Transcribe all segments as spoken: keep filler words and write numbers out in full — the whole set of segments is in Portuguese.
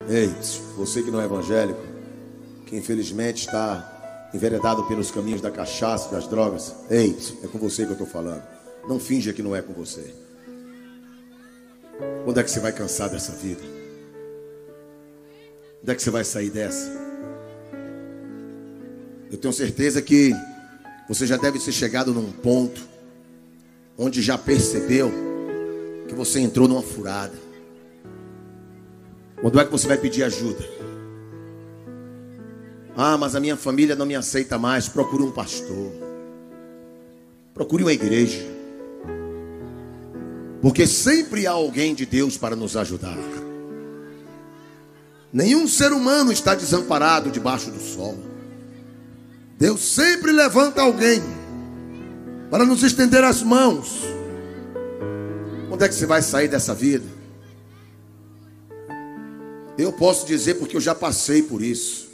Ei, você que não é evangélico, que infelizmente está enveredado pelos caminhos da cachaça, das drogas. Ei, é com você que eu estou falando. Não finja que não é com você. Quando é que você vai cansar dessa vida? Quando é que você vai sair dessa? Eu tenho certeza que você já deve ter chegado num ponto onde já percebeu que você entrou numa furada. Quando é que você vai pedir ajuda? Ah, mas a minha família não me aceita mais. Procure um pastor. Procure uma igreja. Porque sempre há alguém de Deus para nos ajudar. Nenhum ser humano está desamparado debaixo do sol. Deus sempre levanta alguém para nos estender as mãos. Quando é que você vai sair dessa vida? Eu posso dizer porque eu já passei por isso.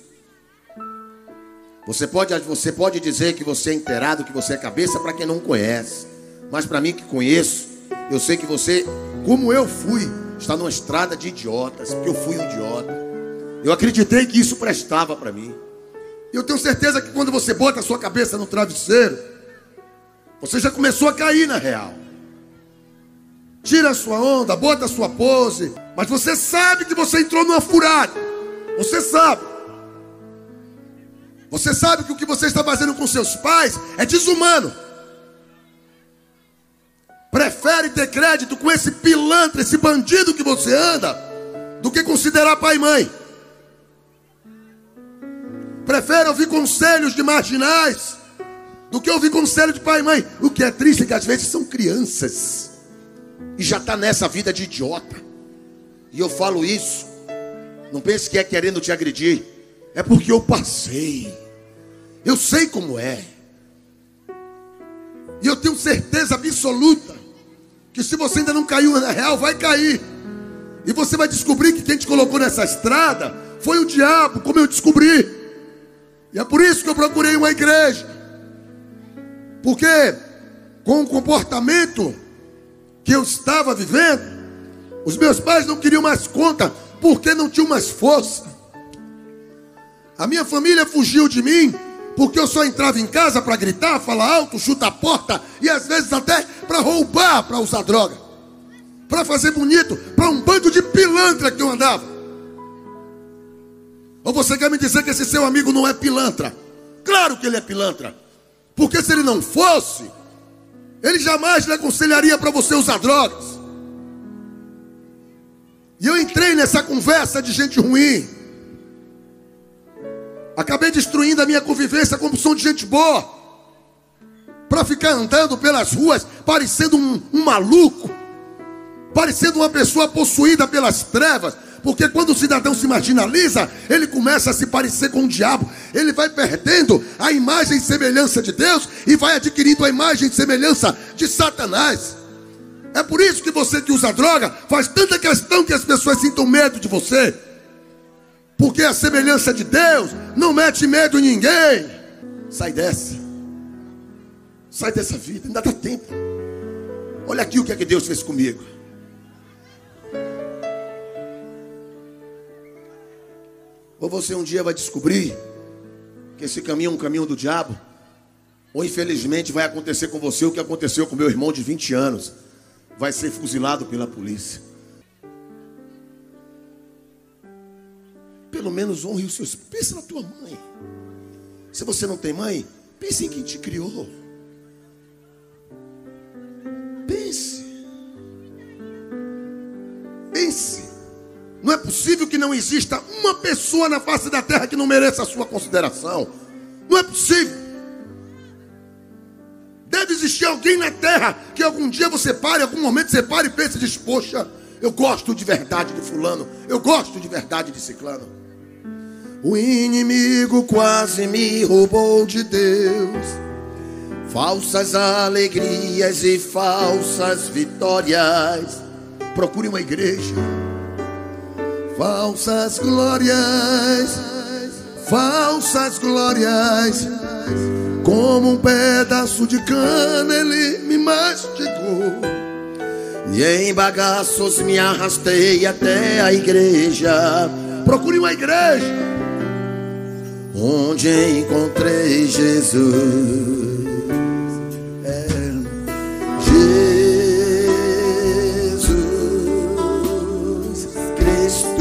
Você pode, você pode dizer que você é inteirado, que você é cabeça para quem não conhece. Mas para mim que conheço, eu sei que você, como eu fui, está numa estrada de idiotas. Porque eu fui um idiota. Eu acreditei que isso prestava para mim. E eu tenho certeza que quando você bota a sua cabeça no travesseiro, você já começou a cair na real. Tira a sua onda, bota a sua pose, mas você sabe que você entrou numa furada. Você sabe. Você sabe que o que você está fazendo com seus pais é desumano. Prefere ter crédito com esse pilantra, esse bandido que você anda, do que considerar pai e mãe. Prefere ouvir conselhos de marginais do que ouvir conselho de pai e mãe. O que é triste é que às vezes são crianças e já está nessa vida de idiota. E eu falo isso, não pense que é querendo te agredir, é porque eu passei. Eu sei como é. E eu tenho certeza absoluta que se você ainda não caiu na real, vai cair. E você vai descobrir que quem te colocou nessa estrada foi o diabo, como eu descobri. E é por isso que eu procurei uma igreja. Porque com o comportamento que eu estava vivendo, os meus pais não queriam mais conta, porque não tinham mais força. A minha família fugiu de mim, porque eu só entrava em casa para gritar, falar alto, chutar a porta, e às vezes até para roubar, para usar droga, para fazer bonito, para um bando de pilantra que eu andava. Ou você quer me dizer que esse seu amigo não é pilantra? Claro que ele é pilantra. Porque se ele não fosse, ele jamais lhe aconselharia para você usar drogas. E eu entrei nessa conversa de gente ruim. Acabei destruindo a minha convivência com opção de gente boa, para ficar andando pelas ruas parecendo um, um maluco, parecendo uma pessoa possuída pelas trevas. Porque quando o cidadão se marginaliza, ele começa a se parecer com o diabo. Ele vai perdendo a imagem e semelhança de Deus e vai adquirindo a imagem e semelhança de Satanás. É por isso que você que usa droga faz tanta questão que as pessoas sintam medo de você. Porque a semelhança de Deus não mete medo em ninguém. Sai dessa. Sai dessa vida, ainda dá tempo. Olha aqui o que é que Deus fez comigo. Ou você um dia vai descobrir que esse caminho é um caminho do diabo, ou infelizmente vai acontecer com você o que aconteceu com meu irmão de vinte anos. Vai ser fuzilado pela polícia. Pelo menos honre os seus. Pense na tua mãe. Se você não tem mãe, pense em quem te criou. Pense. Pense. Não é possível que não exista uma pessoa na face da terra que não mereça a sua consideração. Não é possível. Deve existir alguém na terra que algum dia você pare, algum momento você pare e pense e diz: poxa, eu gosto de verdade de fulano, eu gosto de verdade de ciclano. O inimigo quase me roubou de Deus, falsas alegrias e falsas vitórias. Procure uma igreja. Falsas glórias, falsas glórias, como um pedaço de cana ele me mastigou. E em bagaços me arrastei até a igreja, Procure uma igreja onde encontrei Jesus. É Jesus Cristo.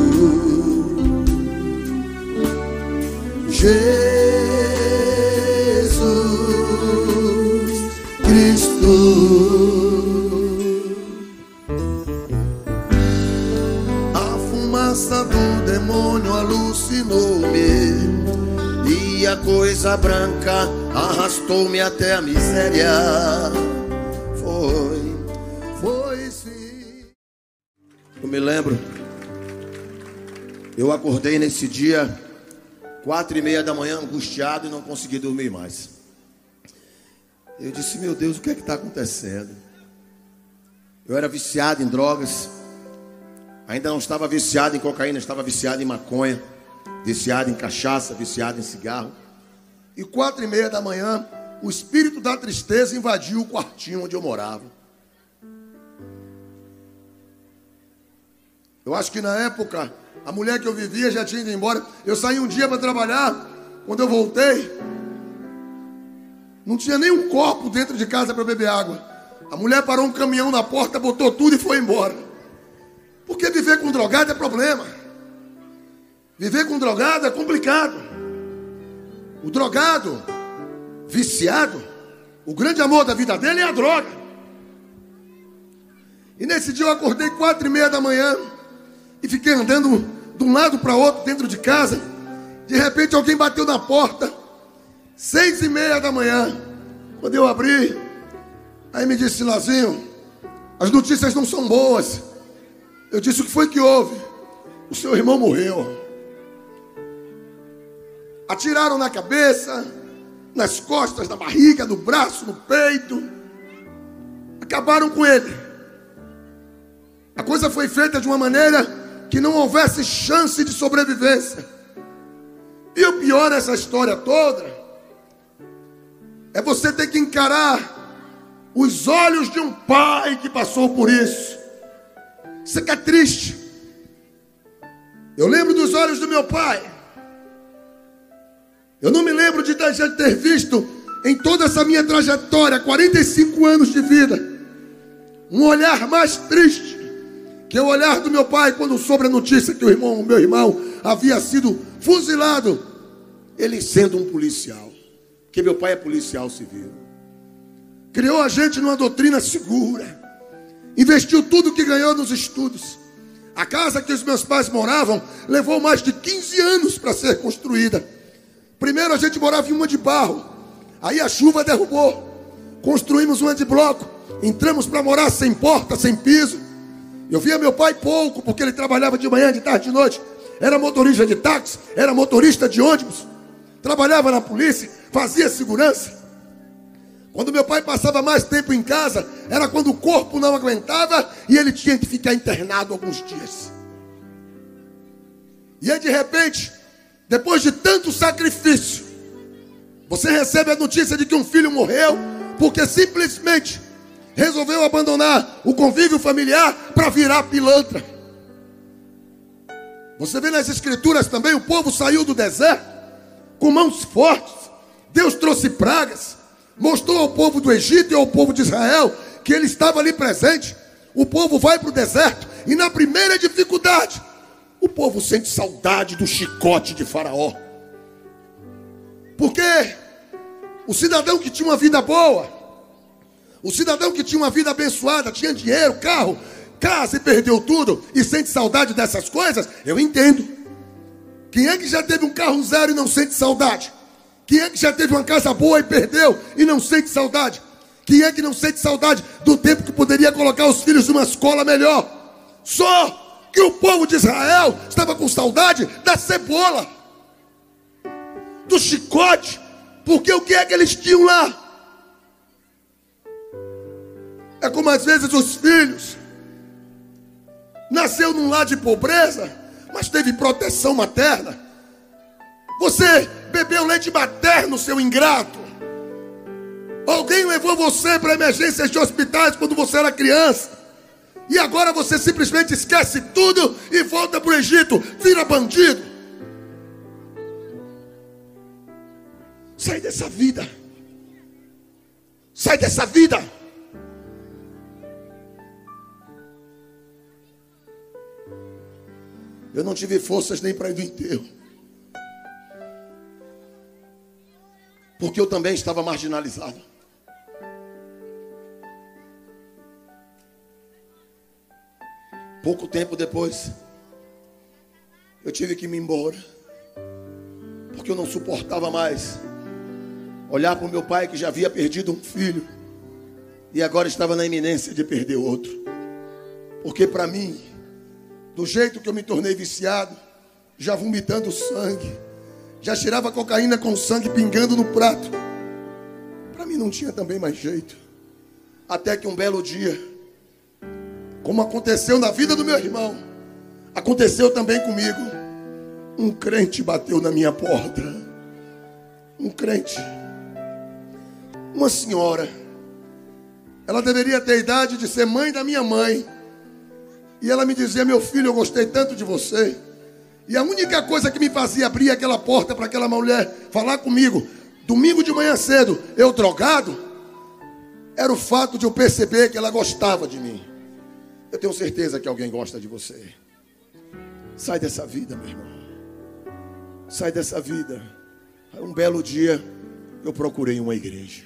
Jesus Cristo. A fumaça do demônio alucinou-me e a coisa branca arrastou-me até a miséria. Foi, foi sim. Eu me lembro, eu acordei nesse dia quatro e meia da manhã, angustiado, e não consegui dormir mais. Eu disse, meu Deus, o que é que está acontecendo? Eu era viciado em drogas. Ainda não estava viciado em cocaína, estava viciado em maconha, viciado em cachaça, viciado em cigarro. E quatro e meia da manhã, o espírito da tristeza invadiu o quartinho onde eu morava. Eu acho que na época, a mulher que eu vivia já tinha ido embora. Eu saí um dia para trabalhar. Quando eu voltei, não tinha nem um copo dentro de casa para beber água. A mulher parou um caminhão na porta, botou tudo e foi embora. Porque viver com drogado é problema. Viver com drogado é complicado. O drogado, viciado, o grande amor da vida dele é a droga. E nesse dia eu acordei quatro e meia da manhã e fiquei andando de um lado para outro dentro de casa. De repente alguém bateu na porta, seis e meia da manhã. Quando eu abri, aí me disse, Lazinho, as notícias não são boas. Eu disse, o que foi que houve? O seu irmão morreu. Atiraram na cabeça, nas costas, na barriga, no braço, no peito. Acabaram com ele. A coisa foi feita de uma maneira que não houvesse chance de sobrevivência. E o pior nessa história toda é você ter que encarar os olhos de um pai que passou por isso. Isso que é triste. Eu lembro dos olhos do meu pai. Eu não me lembro de ter visto em toda essa minha trajetória, quarenta e cinco anos de vida, um olhar mais triste que o olhar do meu pai quando soube a notícia que o irmão, o meu irmão havia sido fuzilado, ele sendo um policial, porque meu pai é policial civil. Criou a gente numa doutrina segura, investiu tudo que ganhou nos estudos. A casa que os meus pais moravam levou mais de quinze anos para ser construída. Primeiro a gente morava em uma de barro, aí a chuva derrubou, construímos uma de bloco, entramos para morar sem porta, sem piso. Eu via meu pai pouco, porque ele trabalhava de manhã, de tarde, de noite. Era motorista de táxi, era motorista de ônibus, trabalhava na polícia, fazia segurança. Quando meu pai passava mais tempo em casa, era quando o corpo não aguentava e ele tinha que ficar internado alguns dias. E aí de repente, depois de tanto sacrifício, você recebe a notícia de que um filho morreu porque simplesmente resolveu abandonar o convívio familiar para virar pilantra. Você vê nas escrituras também, o povo saiu do deserto com mãos fortes. Deus trouxe pragas, mostrou ao povo do Egito e ao povo de Israel que ele estava ali presente. O povo vai para o deserto e na primeira dificuldade, o povo sente saudade do chicote de Faraó. Porque o cidadão que tinha uma vida boa, o cidadão que tinha uma vida abençoada, tinha dinheiro, carro, casa e perdeu tudo e sente saudade dessas coisas, eu entendo. Quem é que já teve um carro zero e não sente saudade? Quem é que já teve uma casa boa e perdeu e não sente saudade? Quem é que não sente saudade do tempo que poderia colocar os filhos numa escola melhor? Só que o povo de Israel estava com saudade da cebola, do chicote, porque o que é que eles tinham lá? É como às vezes os filhos nasceu num lar de pobreza, mas teve proteção materna. Você bebeu leite materno, seu ingrato. Alguém levou você para emergências de hospitais quando você era criança. E agora você simplesmente esquece tudo e volta para o Egito, vira bandido. Sai dessa vida. Sai dessa vida. Eu não tive forças nem para ir do enterro, porque eu também estava marginalizado. Pouco tempo depois, eu tive que ir embora, porque eu não suportava mais olhar para o meu pai que já havia perdido um filho e agora estava na iminência de perder outro. Porque para mim, do jeito que eu me tornei viciado, já vomitando sangue, já cheirava cocaína com sangue pingando no prato, para mim não tinha também mais jeito. Até que um belo dia, como aconteceu na vida do meu irmão, aconteceu também comigo. Um crente bateu na minha porta. Um crente. Uma senhora. Ela deveria ter a idade de ser mãe da minha mãe. E ela me dizia: meu filho, eu gostei tanto de você. E a única coisa que me fazia abrir aquela porta para aquela mulher falar comigo, domingo de manhã cedo, eu drogado, era o fato de eu perceber que ela gostava de mim. Eu tenho certeza que alguém gosta de você. Sai dessa vida, meu irmão. Sai dessa vida. Um belo dia, eu procurei uma igreja.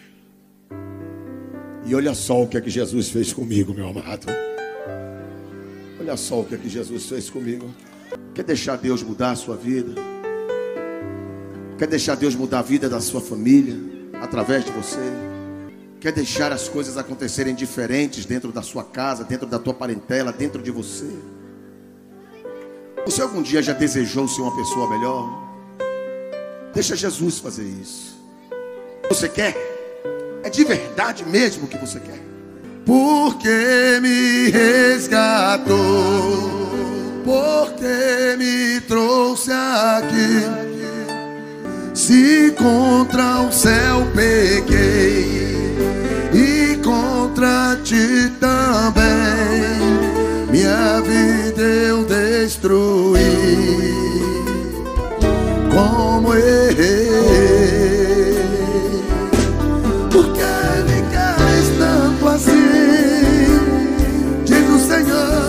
E olha só o que é que Jesus fez comigo, meu amado. Olha só o que é que Jesus fez comigo. Quer deixar Deus mudar a sua vida? Quer deixar Deus mudar a vida da sua família através de você? Quer deixar as coisas acontecerem diferentes dentro da sua casa, dentro da tua parentela, dentro de você? Você algum dia já desejou ser uma pessoa melhor? Deixa Jesus fazer isso. Você quer? É de verdade mesmo que você quer? Porque me resgatou, porque me trouxe aqui. Se contra o céu pequei e contra ti também, minha vida eu destruí. Como errei, porque me queres tanto assim, diz o Senhor.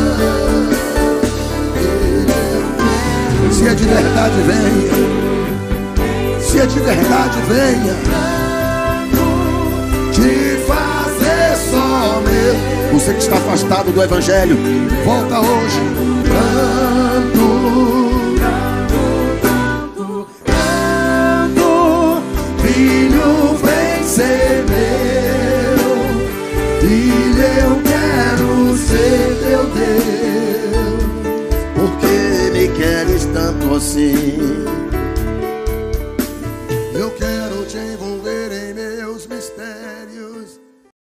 Se é de verdade, venha. Se é de verdade, venha. Te fazer só meu. Você que está afastado do Evangelho, volta hoje. Canto, canto, canto, filho, vem ser meu. Filho, eu quero ser teu Deus. Porque me queres tanto assim.